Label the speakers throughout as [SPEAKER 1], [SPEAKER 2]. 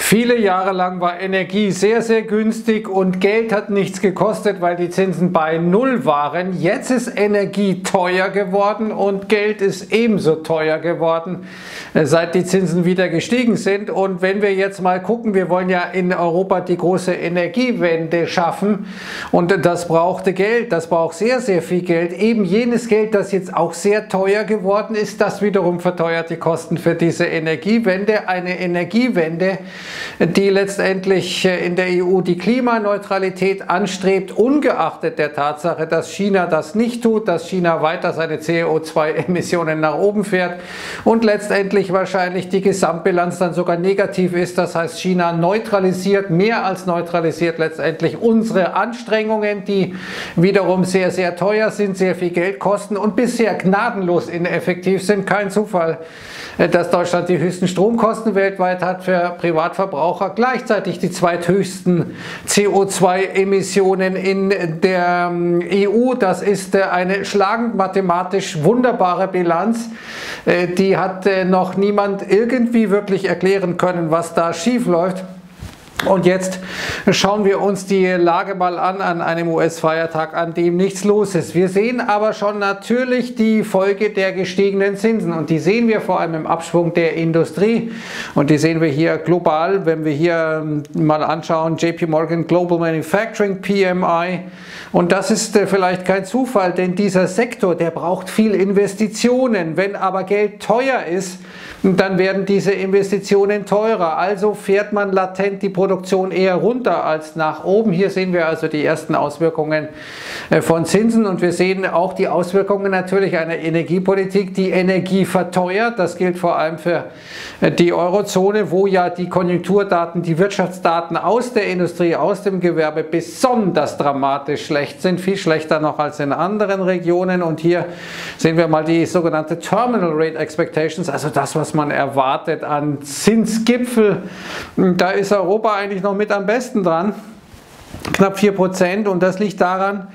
[SPEAKER 1] Viele Jahre lang war Energie sehr, sehr günstig und Geld hat nichts gekostet, weil die Zinsen bei Null waren. Jetzt ist Energie teuer geworden und Geld ist ebenso teuer geworden, seit die Zinsen wieder gestiegen sind. Und wenn wir jetzt mal gucken, wir wollen ja in Europa die große Energiewende schaffen und das brauchte Geld, das braucht sehr, sehr viel Geld. Eben jenes Geld, das jetzt auch sehr teuer geworden ist, das wiederum verteuert die Kosten für diese Energiewende. Eine Energiewende, die letztendlich in der EU die Klimaneutralität anstrebt, ungeachtet der Tatsache, dass China das nicht tut, dass China weiter seine CO2-Emissionen nach oben fährt und letztendlich wahrscheinlich die Gesamtbilanz dann sogar negativ ist. Das heißt, China neutralisiert, mehr als neutralisiert letztendlich unsere Anstrengungen, die wiederum sehr, sehr teuer sind, sehr viel Geld kosten und bisher gnadenlos ineffektiv sind. Kein Zufall, dass Deutschland die höchsten Stromkosten weltweit hat für Privatverbraucher, gleichzeitig die zweithöchsten CO2-Emissionen in der EU. Das ist eine schlagend mathematisch wunderbare Bilanz. Die hat noch niemand irgendwie wirklich erklären können, was da schief läuft. Und jetzt schauen wir uns die Lage mal an einem US-Feiertag, an dem nichts los ist. Wir sehen aber schon natürlich die Folge der gestiegenen Zinsen und die sehen wir vor allem im Abschwung der Industrie und die sehen wir hier global, wenn wir hier mal anschauen, JP Morgan Global Manufacturing PMI, und das ist vielleicht kein Zufall, denn dieser Sektor, der braucht viel Investitionen. Wenn aber Geld teuer ist, dann werden diese Investitionen teurer, also fährt man latent die Produktion eher runter als nach oben. Hier sehen wir also die ersten Auswirkungen von Zinsen und wir sehen auch die Auswirkungen natürlich einer Energiepolitik, die Energie verteuert. Das gilt vor allem für die Eurozone, wo ja die Konjunkturdaten, die Wirtschaftsdaten aus der Industrie, aus dem Gewerbe besonders dramatisch schlecht sind, viel schlechter noch als in anderen Regionen. Und hier sehen wir mal die sogenannte Terminal Rate Expectations, also das, was man erwartet an Zinsgipfel. Da ist Europa eigentlich noch mit am besten dran, knapp 4%, und das liegt daran,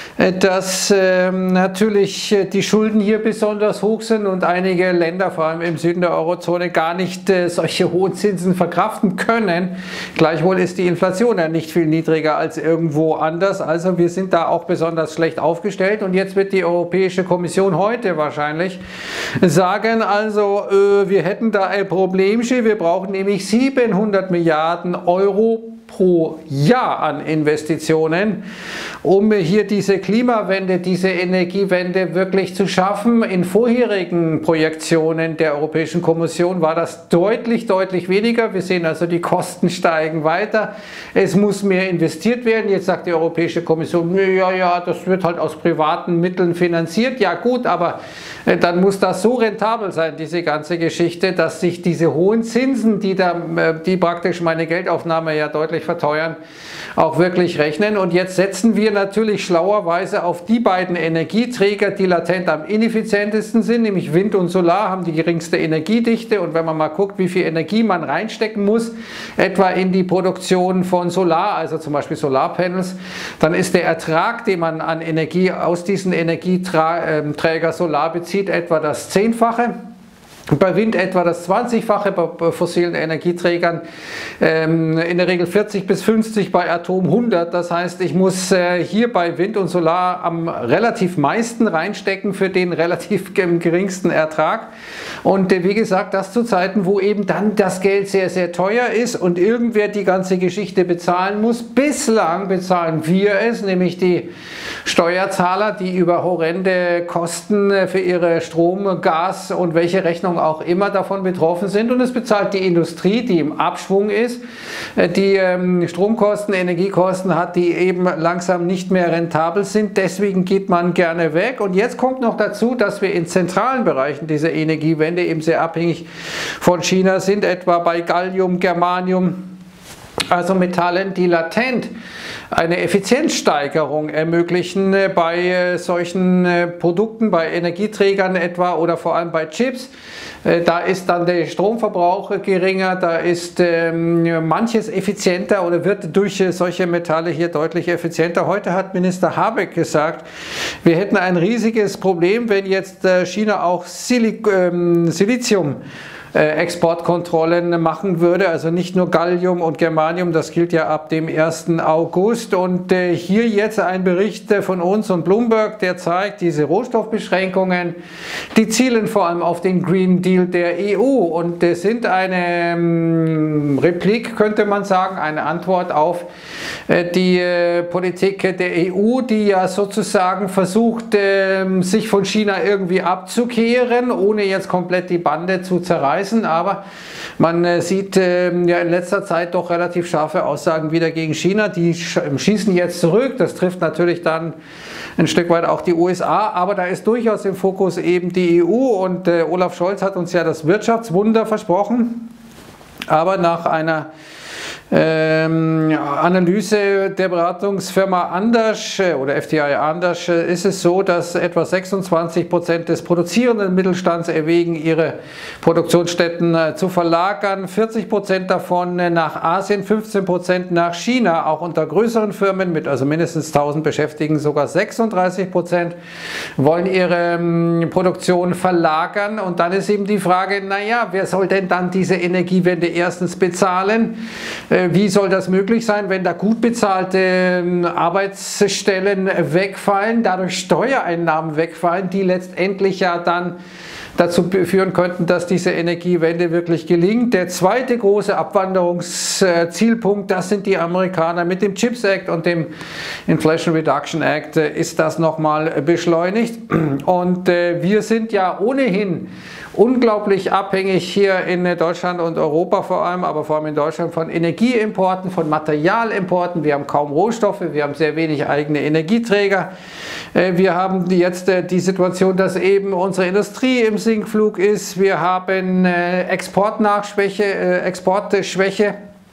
[SPEAKER 1] dass natürlich die Schulden hier besonders hoch sind und einige Länder, vor allem im Süden der Eurozone, gar nicht solche hohen Zinsen verkraften können. Gleichwohl ist die Inflation ja nicht viel niedriger als irgendwo anders, also wir sind da auch besonders schlecht aufgestellt. Und jetzt wird die Europäische Kommission heute wahrscheinlich sagen, also wir hätten da ein Problemchen, wir brauchen nämlich 700 Milliarden Euro pro Jahr an Investitionen, um hier diese Klimawende, diese Energiewende wirklich zu schaffen. In vorherigen Projektionen der Europäischen Kommission war das deutlich, deutlich weniger. Wir sehen also, die Kosten steigen weiter. Es muss mehr investiert werden. Jetzt sagt die Europäische Kommission, ja, das wird halt aus privaten Mitteln finanziert. Ja gut, aber dann muss das so rentabel sein, diese ganze Geschichte, dass sich diese hohen Zinsen, die praktisch meine Geldaufnahme ja deutlich verteuern, auch wirklich rechnen. Und jetzt setzen wir natürlich schlauerweise auf die beiden Energieträger, die latent am ineffizientesten sind, nämlich Wind und Solar, haben die geringste Energiedichte. Und wenn man mal guckt, wie viel Energie man reinstecken muss, etwa in die Produktion von Solar, also zum Beispiel Solarpanels, dann ist der Ertrag, den man an Energie aus diesen Energieträger Solar bezieht, etwa das 10-fache. Bei Wind etwa das 20-fache, bei fossilen Energieträgern in der Regel 40 bis 50, bei Atom 100. Das heißt, ich muss hier bei Wind und Solar am relativ meisten reinstecken für den relativ geringsten Ertrag. Und wie gesagt, das zu Zeiten, wo eben dann das Geld sehr, sehr teuer ist und irgendwer die ganze Geschichte bezahlen muss. Bislang bezahlen wir es, nämlich die Steuerzahler, die über horrende Kosten für ihre Strom, Gas und welche Rechnung auch immer davon betroffen sind, und es bezahlt die Industrie, die im Abschwung ist, die Stromkosten, Energiekosten hat, die eben langsam nicht mehr rentabel sind, deswegen geht man gerne weg. Und jetzt kommt noch dazu, dass wir in zentralen Bereichen dieser Energiewende eben sehr abhängig von China sind, etwa bei Gallium, Germanium, also Metallen, die latent eine Effizienzsteigerung ermöglichen bei solchen Produkten, bei Energieträgern etwa oder vor allem bei Chips. Da ist dann der Stromverbrauch geringer, da ist manches effizienter oder wird durch solche Metalle hier deutlich effizienter. Heute hat Minister Habeck gesagt, wir hätten ein riesiges Problem, wenn jetzt China auch Silizium Exportkontrollen machen würde, also nicht nur Gallium und Germanium, das gilt ja ab dem 1. August. Und hier jetzt ein Bericht von uns und Bloomberg, der zeigt, diese Rohstoffbeschränkungen, die zielen vor allem auf den Green Deal der EU und sind eine Replik, könnte man sagen, eine Antwort auf die Politik der EU, die ja sozusagen versucht, sich von China irgendwie abzukehren, ohne jetzt komplett die Bande zu zerreißen. Aber man sieht ja in letzter Zeit doch relativ scharfe Aussagen wieder gegen China. Die schießen jetzt zurück. Das trifft natürlich dann ein Stück weit auch die USA. Aber da ist durchaus im Fokus eben die EU. Und Olaf Scholz hat uns ja das Wirtschaftswunder versprochen. Aber nach einer Analyse der Beratungsfirma Andersch oder FTI Andersch ist es so, dass etwa 26% des produzierenden Mittelstands erwägen, ihre Produktionsstätten zu verlagern, 40% davon nach Asien, 15% nach China, auch unter größeren Firmen mit also mindestens 1000 Beschäftigten, sogar 36% wollen ihre Produktion verlagern. Und dann ist eben die Frage, naja, wer soll denn dann diese Energiewende erstens bezahlen? Wie soll das möglich sein, wenn da gut bezahlte Arbeitsstellen wegfallen, dadurch Steuereinnahmen wegfallen, die letztendlich ja dann dazu führen könnten, dass diese Energiewende wirklich gelingt. Der zweite große Abwanderungszielpunkt, das sind die Amerikaner. Mit dem CHIPS Act und dem Inflation Reduction Act ist das nochmal beschleunigt. Und wir sind ja ohnehin unglaublich abhängig hier in Deutschland und Europa vor allem, aber vor allem in Deutschland von Energieimporten, von Materialimporten. Wir haben kaum Rohstoffe, wir haben sehr wenig eigene Energieträger. Wir haben jetzt die Situation, dass eben unsere Industrie im Sinkflug ist. Wir haben Exportschwäche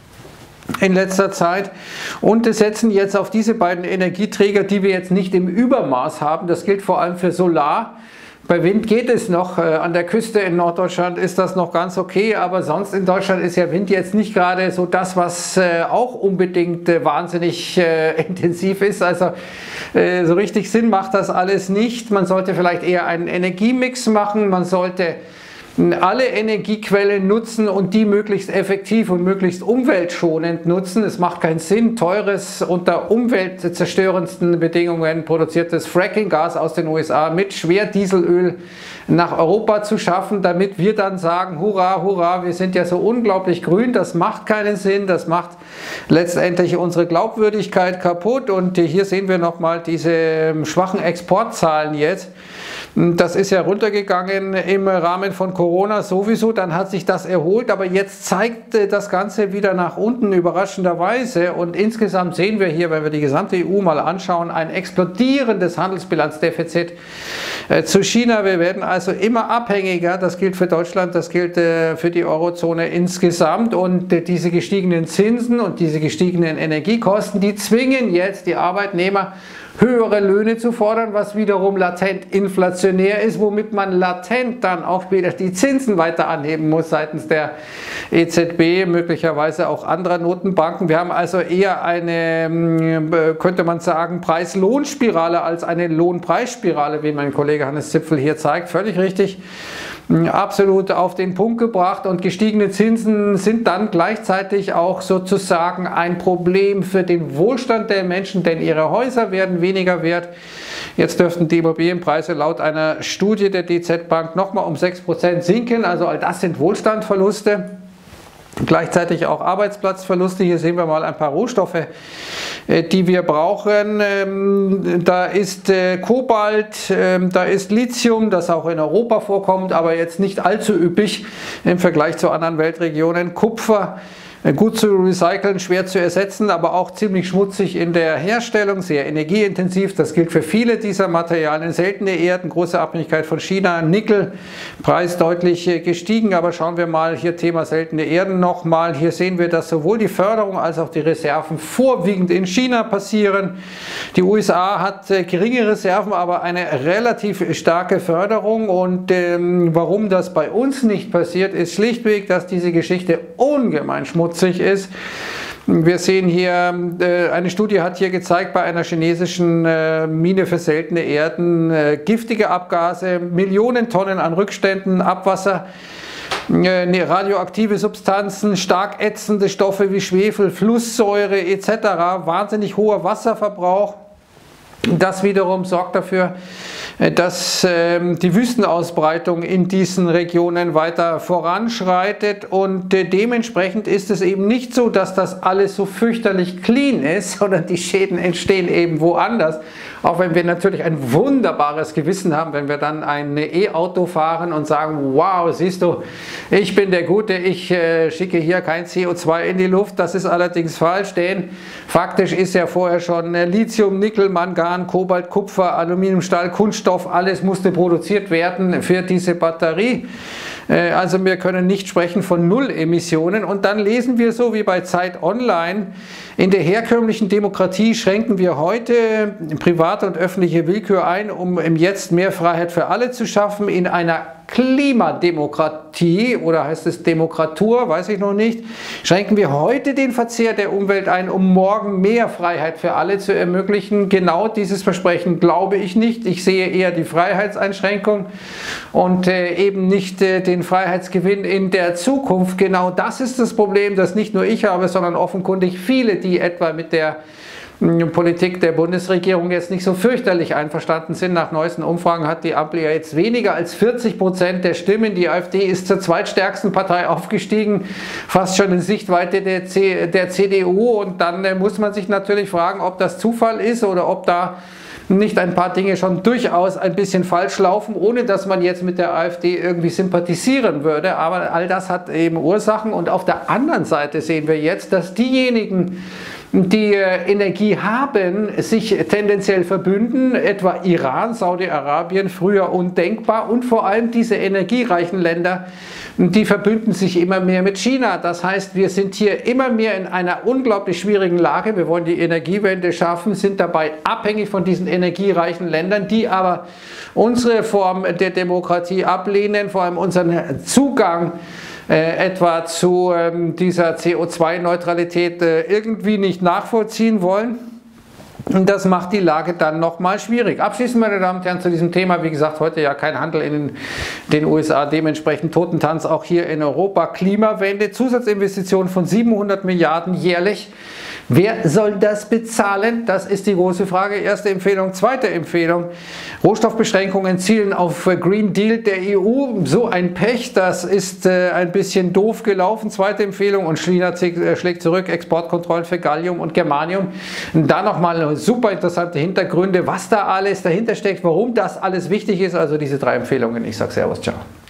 [SPEAKER 1] in letzter Zeit und setzen jetzt auf diese beiden Energieträger, die wir jetzt nicht im Übermaß haben. Das gilt vor allem für Solar. Bei Wind geht es noch, an der Küste in Norddeutschland ist das noch ganz okay, aber sonst in Deutschland ist ja Wind jetzt nicht gerade so das, was auch unbedingt wahnsinnig intensiv ist. Also so richtig Sinn macht das alles nicht. Man sollte vielleicht eher einen Energiemix machen, man sollte alle Energiequellen nutzen und die möglichst effektiv und möglichst umweltschonend nutzen. Es macht keinen Sinn, teures, unter umweltzerstörendsten Bedingungen produziertes Fracking-Gas aus den USA mit Schwerdieselöl nach Europa zu schaffen, damit wir dann sagen, hurra, hurra, wir sind ja so unglaublich grün. Das macht keinen Sinn, das macht letztendlich unsere Glaubwürdigkeit kaputt. Und hier sehen wir nochmal diese schwachen Exportzahlen jetzt. Das ist ja runtergegangen im Rahmen von Corona sowieso, dann hat sich das erholt, aber jetzt zeigt das Ganze wieder nach unten, überraschenderweise. Und insgesamt sehen wir hier, wenn wir die gesamte EU mal anschauen, ein explodierendes Handelsbilanzdefizit zu China. Wir werden also immer abhängiger, das gilt für Deutschland, das gilt für die Eurozone insgesamt. Und diese gestiegenen Zinsen und diese gestiegenen Energiekosten, die zwingen jetzt die Arbeitnehmer, höhere Löhne zu fordern, was wiederum latent inflationär ist, womit man latent dann auch wieder die Zinsen weiter anheben muss seitens der EZB, möglicherweise auch anderer Notenbanken. Wir haben also eher eine, könnte man sagen, Preis-Lohn-Spirale als eine Lohnpreisspirale, wie mein Kollege Hannes Zipfel hier zeigt. Völlig richtig. Absolut auf den Punkt gebracht, und gestiegene Zinsen sind dann gleichzeitig auch sozusagen ein Problem für den Wohlstand der Menschen, denn ihre Häuser werden weniger wert. Jetzt dürften die Immobilienpreise laut einer Studie der DZ Bank nochmal um 6% sinken, also all das sind Wohlstandsverluste. Gleichzeitig auch Arbeitsplatzverluste. Hier sehen wir mal ein paar Rohstoffe, die wir brauchen. Da ist Kobalt, da ist Lithium, das auch in Europa vorkommt, aber jetzt nicht allzu üppig im Vergleich zu anderen Weltregionen. Kupfer, gut zu recyceln, schwer zu ersetzen, aber auch ziemlich schmutzig in der Herstellung, sehr energieintensiv. Das gilt für viele dieser Materialien. Seltene Erden, große Abhängigkeit von China. Nickel, Preis deutlich gestiegen, aber schauen wir mal hier Thema seltene Erden nochmal. Hier sehen wir, dass sowohl die Förderung als auch die Reserven vorwiegend in China passieren. Die USA hat geringe Reserven, aber eine relativ starke Förderung, und warum das bei uns nicht passiert, ist schlichtweg, dass diese Geschichte ungemein schmutzig ist. Wir sehen hier, eine Studie hat hier gezeigt, bei einer chinesischen Mine für seltene Erden giftige Abgase, Millionen Tonnen an Rückständen, Abwasser. radioaktive Substanzen, stark ätzende Stoffe wie Schwefel, Flusssäure etc., wahnsinnig hoher Wasserverbrauch. Das wiederum sorgt dafür, dass die Wüstenausbreitung in diesen Regionen weiter voranschreitet, und dementsprechend ist es eben nicht so, dass das alles so fürchterlich clean ist, sondern die Schäden entstehen eben woanders. Auch wenn wir natürlich ein wunderbares Gewissen haben, wenn wir dann ein E-Auto fahren und sagen, wow, siehst du, ich bin der Gute, ich schicke hier kein CO2 in die Luft. Das ist allerdings falsch, denn faktisch ist ja vorher schon Lithium, Nickel, Mangan, Kobalt, Kupfer, Aluminium, Stahl, Kunststoff, alles musste produziert werden für diese Batterie. Also wir können nicht sprechen von Null-Emissionen. Und dann lesen wir so wie bei Zeit Online: In der herkömmlichen Demokratie schränken wir heute private und öffentliche Willkür ein, um im Jetzt mehr Freiheit für alle zu schaffen. In einer Klimademokratie, oder heißt es Demokratur, weiß ich noch nicht, schränken wir heute den Verzehr der Umwelt ein, um morgen mehr Freiheit für alle zu ermöglichen. Genau dieses Versprechen glaube ich nicht. Ich sehe eher die Freiheitseinschränkung und eben nicht den Freiheitsgewinn in der Zukunft. Genau das ist das Problem, das nicht nur ich habe, sondern offenkundig viele, die etwa mit der Politik der Bundesregierung jetzt nicht so fürchterlich einverstanden sind. Nach neuesten Umfragen hat die Ampel ja jetzt weniger als 40% der Stimmen. Die AfD ist zur zweitstärksten Partei aufgestiegen, fast schon in Sichtweite der CDU. Und dann muss man sich natürlich fragen, ob das Zufall ist oder ob da nicht ein paar Dinge schon durchaus ein bisschen falsch laufen, ohne dass man jetzt mit der AfD irgendwie sympathisieren würde. Aber all das hat eben Ursachen. Und auf der anderen Seite sehen wir jetzt, dass diejenigen, die Energie haben, sich tendenziell verbünden, etwa Iran, Saudi-Arabien, früher undenkbar, und vor allem diese energiereichen Länder, die verbünden sich immer mehr mit China. Das heißt, wir sind hier immer mehr in einer unglaublich schwierigen Lage. Wir wollen die Energiewende schaffen, sind dabei abhängig von diesen energiereichen Ländern, die aber unsere Form der Demokratie ablehnen, vor allem unseren Zugang etwa zu dieser CO2-Neutralität irgendwie nicht nachvollziehen wollen. Und das macht die Lage dann nochmal schwierig. Abschließend, meine Damen und Herren, zu diesem Thema, wie gesagt, heute ja kein Handel in den USA, dementsprechend Totentanz auch hier in Europa. Klimawende, Zusatzinvestitionen von 700 Milliarden jährlich. Wer soll das bezahlen? Das ist die große Frage. Erste Empfehlung. Zweite Empfehlung: Rohstoffbeschränkungen zielen auf Green Deal der EU. So ein Pech, das ist ein bisschen doof gelaufen. Zweite Empfehlung: Und China schlägt zurück, Exportkontrollen für Gallium und Germanium. Und da nochmal super interessante Hintergründe, was da alles dahinter steckt, warum das alles wichtig ist. Also diese drei Empfehlungen. Ich sage Servus, ciao.